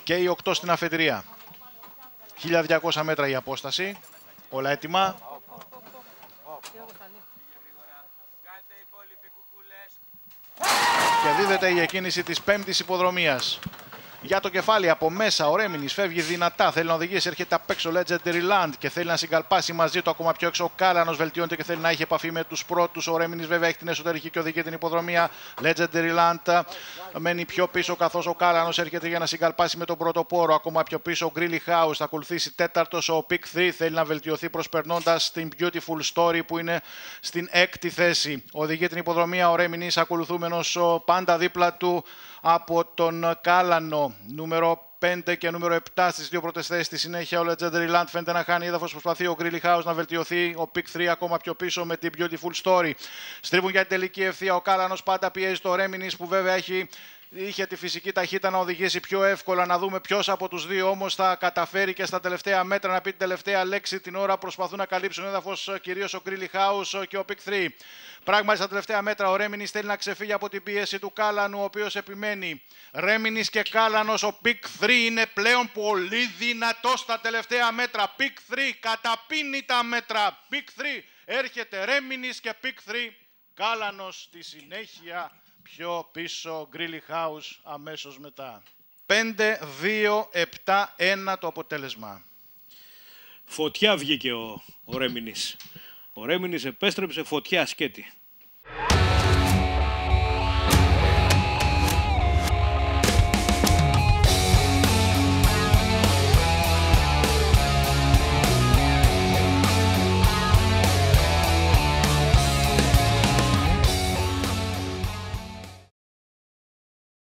Και οι 8 στην αφετηρία. 1200 μέτρα η απόσταση. Όλα έτοιμα. Και δίδεται η εκκίνηση της 5ης υποδρομίας. Για το κεφάλι από μέσα ο Ρέμινης φεύγει δυνατά. Θέλει να οδηγήσει, έρχεται απ' έξω Legendary Land και θέλει να συγκαλπάσει μαζί του ακόμα πιο έξω. Ο Κάλανος βελτιώνεται και θέλει να έχει επαφή με τους πρώτους. Ο Ρέμινης βέβαια έχει την εσωτερική και οδηγεί την υποδρομία. Legendary Land μένει πιο πίσω καθώς ο Κάλανος έρχεται για να συγκαλπάσει με τον πρωτοπόρο. Ακόμα πιο πίσω ο Greeley House. Θα ακολουθήσει τέταρτος ο Pick 3. Θέλει να βελτιωθεί προσπερνώντας την Beautiful Story που είναι στην 6η θέση. Οδηγεί την υποδρομία ο Ρέμινης ακολουθούμενος πάντα δίπλα του από τον Κάλανο, νούμερο 5 και νούμερο 7 στις δύο πρώτες θέσεις. Στη συνέχεια ο Legendary Land φαίνεται να χάνει έδαφος, προσπαθεί ο Greeley House να βελτιωθεί. Ο Pick 3 ακόμα πιο πίσω με την Beautiful Story. Στρίβουν για την τελική ευθεία. Ο Κάλανος πάντα πιέζει το Ρέμινης που βέβαια είχε τη φυσική ταχύτητα να οδηγήσει πιο εύκολα. Να δούμε ποιος από τους δύο όμως θα καταφέρει και στα τελευταία μέτρα να πει την τελευταία λέξη. Την ώρα προσπαθούν να καλύψουν έδαφος κυρίως ο Greeley House και ο Pick 3. Πράγματι στα τελευταία μέτρα ο Ρέμινης θέλει να ξεφύγει από την πίεση του Κάλανου, ο οποίος επιμένει. Ρέμινης και Κάλανος, ο Pick 3 είναι πλέον πολύ δυνατός στα τελευταία μέτρα. Pick 3 καταπίνει τα μέτρα. Pick 3 έρχεται Ρέμινης και Pick 3 Κάλανος στη συνέχεια. Πιο πίσω Greeley House αμέσως μετά. 5, 2, 7, 1 το αποτέλεσμα. Φωτιά βγήκε ο Ρέμινης. Ο Ρέμινης επέστρεψε φωτιά σκέτη.